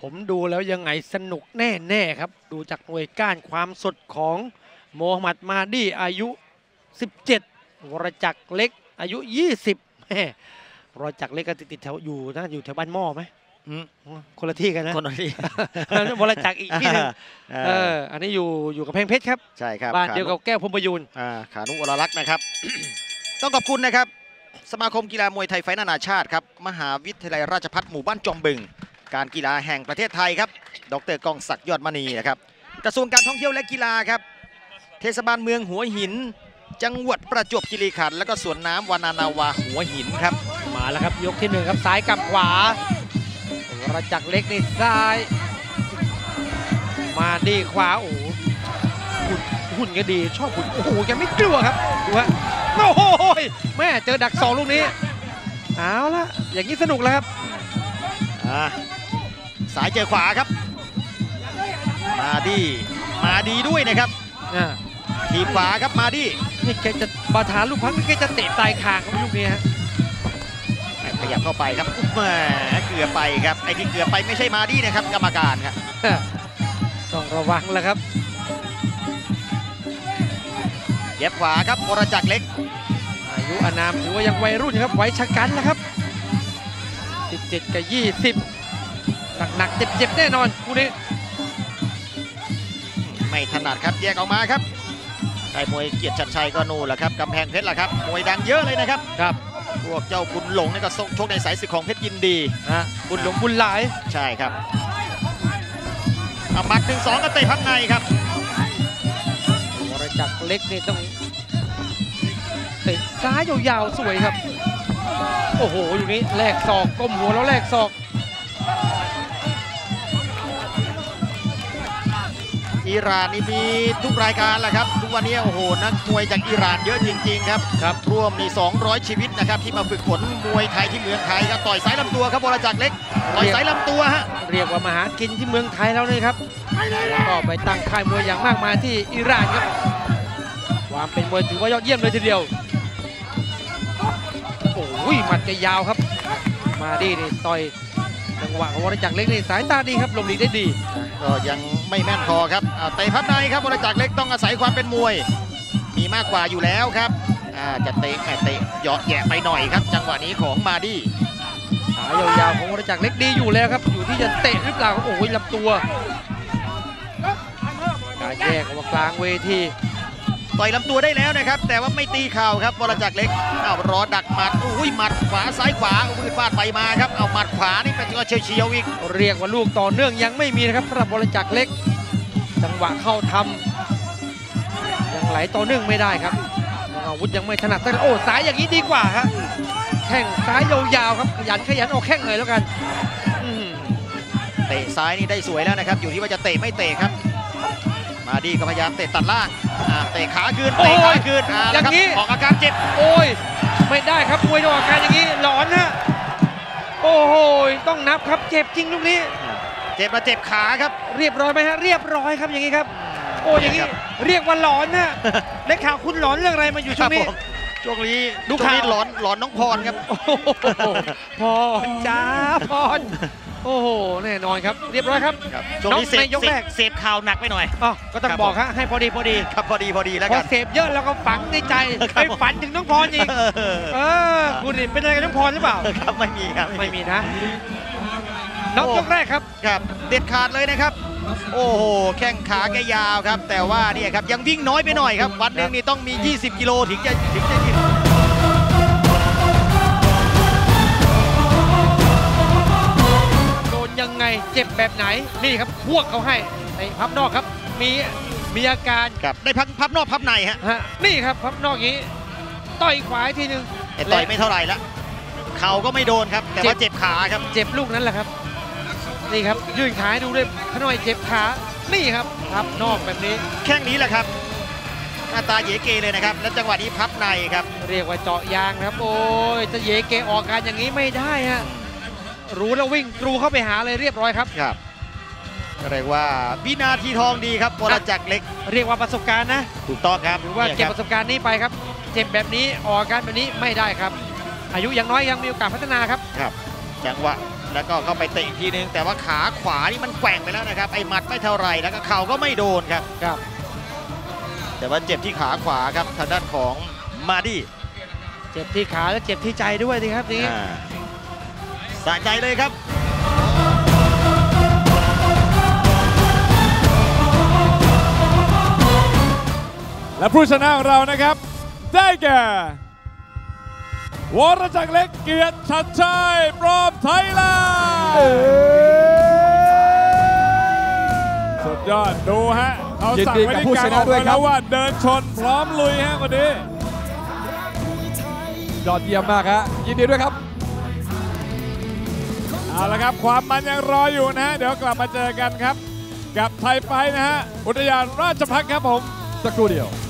ผมดูแล้วยังไงสนุกแน่ๆครับดูจากหน่วยก้านความสดของโมฮัมหมัดมาดีอายุ17วรจักรเล็กอายุ20แม่วรจักรเล็กก็ติดแถวอยู่นะอยู่แถวบ้านหม้อไหมคนละที่กันนะคนละที่วรจักรอีกที่นึงอันนี้อยู่กับแพงเพชรครับใช่ครับบ้านเดียวกับแก้วพรหมประยูนขานุวรลักษณ์นะครับ ต้องขอบคุณนะครับสมาคมกีฬามวยไทยไฟท์นานาชาติครับมหาวิทยาลัยราชภัฏหมู่บ้านจอมบึงการกีฬาแห่งประเทศไทยครับดร.กองศักดิ์ยอดมณีนะครับกระทรวงการท่องเที่ยวและกีฬาครับเทศบาลเมืองหัวหินจังหวัดประจวบคีรีขันธ์และก็สวนน้ำวานานาวาหัวหินครับมาแล้วครับยกที่1ครับซ้ายกับขวาวรจักรเล็กนี่ซ้ายมาดีขวาโอ้หุ่นก็ดีชอบหุ่นโอ้โหแกไม่กลัวครับดูฮะโอ้โหแม่เจอดัก2ลูกนี้เอาละอย่างนี้สนุกแล้วครับสายเจอขวาครับมาดีด้วยนะครับทีขวาครับมาดีนี่แกจะบาทานลูกพักนี่แกจะเตะปลายคางครับลูกนี้ฮะขยับเข้าไปครับแหมเกือบไปครับไอ้ที่เกือบไปไม่ใช่มาดีนะครับกรรมการครับต้องระวังแล้วครับเย็บขวาครับวรจักรเล็กอายุอานามถือว่ายังวัยรุ่นครับไว้ชะกันแล้วครับ17กับ20หนักๆเจ็บๆแน่นอนคู่นี้ไม่ถนัดครับแยกออกมาครับไอ้มวยเกียรติชัดชัยก็นู่นแหละครับกำแพงเพชรแหละครับมวยดังเยอะเลยนะครับครับพวกเจ้าบุญหลงนี่ก็ชกในสายศึกของเพชรยินดีบุญหลงบุญหลายใช่ครับหมัด1-2ก็เตะพับในครับวรจักรเล็กนี่ต้องเตะซ้ายยาวๆสวยครับโอ้โหอยู่นี้แลกศอกก้มหัวแล้วแลกศอกอิหร่านนี่มีทุกรายการแหละครับทุกวันนี้โอ้โหนักมวยจากอิหร่านเยอะจริงๆครับรวมนี่200ชีวิตนะครับที่มาฝึกฝนมวยไทยที่เมืองไทยครับต่อยสายลำตัวครับวรจักรเล็กต่อยสายลำตัวฮะเรียกว่ามาหากินที่เมืองไทยแล้วเลยครับก็ไปตั้งค่ายมวยอย่างมากมายที่อิหร่านครับความเป็นมวยถือว่ายอดเยี่ยมเลยทีเดียวโอ้ยหมัดแกยาวครับมาดีนี่ต่อยจังหวะของวรจักรเล็กนี่สายตาดีครับหลบหลีกได้ดีก็ยังไม่แม่นพอครับเตะพับในครับวรจักรเล็กต้องอาศัยความเป็นมวยมีมากกว่าอยู่แล้วครับจะเตะเหยาะแยะไปหน่อยครับจังหวะนี้ของมาดีขายาวๆของวรจักรเล็กดีอยู่แล้วครับอยู่ที่จะเตะหรือเปล่าโอ้ยลำตัวการแยกออกมากลางเวทีต่อยลำตัวได้แล้วนะครับแต่ว่าไม่ตีเข่าครับวรจักรเล็กรอดักหมัดอุ้ยหมัดขวาซ้ายขวามือฟาดไปมาครับเอาหมัดขวานี่เป็นตัวเฉียวอีกเรียกว่าลูกต่อเนื่องยังไม่มีนะครับสำหรับวรจักรเล็กจังหวะเข้าทำยังไหลต่อเนื่องไม่ได้ครับอาวุธยังไม่ถนัดแต่โอ้ซ้ายอย่างนี้ดีกว่าครับแข้งซ้ายยาวๆครับขยันออกแข้งเลยแล้วกันเตะซ้ายนี่ได้สวยแล้วนะครับอยู่ที่ว่าจะเตะไม่เตะครับมาดีก็พยายามเตะตัดล่างเตะขาคืนเตะขาคืนอย่างนี้ออกอาการเจ็บโอ้ยไม่ได้ครับมวยออกอาการอย่างนี้หลอนนะโอ้โหต้องนับครับเจ็บจริงลูกนี้เจ็บมาเจ็บขาครับเรียบร้อยไหมฮะเรียบร้อยครับอย่างนี้ครับโอ้อย่างนี้เรียกว่าหลอนนะเล็กข่าวคุณหลอนเรื่องอะไรมาอยู่ช่วงนี้ดูข่าวหลอนน้องพรครับพรจ้าพรโอ้โหแน่นอนครับเรียบร้อยครับช่วงนี้เสพข่าวหนักไปหน่อยก็ต้องบอกฮะให้พอดีครับพอดีแล้วกันพอเสพเยอะแล้วก็ฝังในใจไปฝันถึงน้องพรอีกคุณเป็นอะไรกับน้องพรหรือเปล่าครับไม่มีครับไม่มีนะน้องยกแรกครับเด็ดขาดเลยนะครับโอ้โหแข้งขาแกยาวครับแต่ว่าเนี่ยครับยังวิ่งน้อยไปหน่อยครับวันหนึ่งนี่ต้องมี20กิโลถึงจะยินยังไงเจ็บแบบไหนนี่ครับพวกเขาให้ในพับนอกครับมีอาการครับได้พับนอกพับในฮะนี่ครับพับนอกนี้ต่อยขวาทีนึงต่อยไม่เท่าไหร่ละเข่าก็ไม่โดนครับแต่ว่าเจ็บขาครับเจ็บลูกนั้นแหละครับนี่ครับยื่นขาดูด้วยขน่อยเจ็บขานี่ครับพับนอกแบบนี้แข้งนี้แหละครับหน้าตาเยเกเลยนะครับแล้วจังหวะนี้พับในครับเรียกว่าเจาะยางครับโอ้ยจะเยเกออกการอย่างนี้ไม่ได้ฮะรู้แล้ววิ่งกรูเข้าไปหาเลยเรียบร้อยครับเรียกว่าวินาทีทองดีครับวรจักรเล็กเรียกว่าประสบการณ์นะถูกต้องครับหรือว่าเก็บประสบการณ์นี้ไปครับเจ็บแบบนี้ออกอาการแบบนี้ไม่ได้ครับอายุยังน้อยยังมีโอกาสพัฒนาครับจังหวะแล้วก็เข้าไปเตะอีกทีนึงแต่ว่าขาขวานี่มันแกว่งไปแล้วนะครับไอ้หมัดไม่เท่าไหร่แล้วก็เข่าก็ไม่โดนครับครับแต่ว่าเจ็บที่ขาขวาครับทางด้านของมาดี้เจ็บที่ขาและเจ็บที่ใจด้วยสิครับนี้สะใจเลยครับและผู้ชนะของเรานะครับได้แก่วรจักรเล็กเกียรติชัดชัยพร้อมไทยแลนด์สุดยอดดูฮะเขาสั่งไว้ที่กลางออกมาแล้วว่าเดินชนพร้อมลุยฮะคนนี้ยอดเยี่ยมมากฮะยินดีด้วยครับเอาละครับความมันยังรออยู่นะฮะเดี๋ยวกลับมาเจอกันครับกับไทยไฟท์นะฮะอุทยานราชภัฏครับผมสักครู่เดียว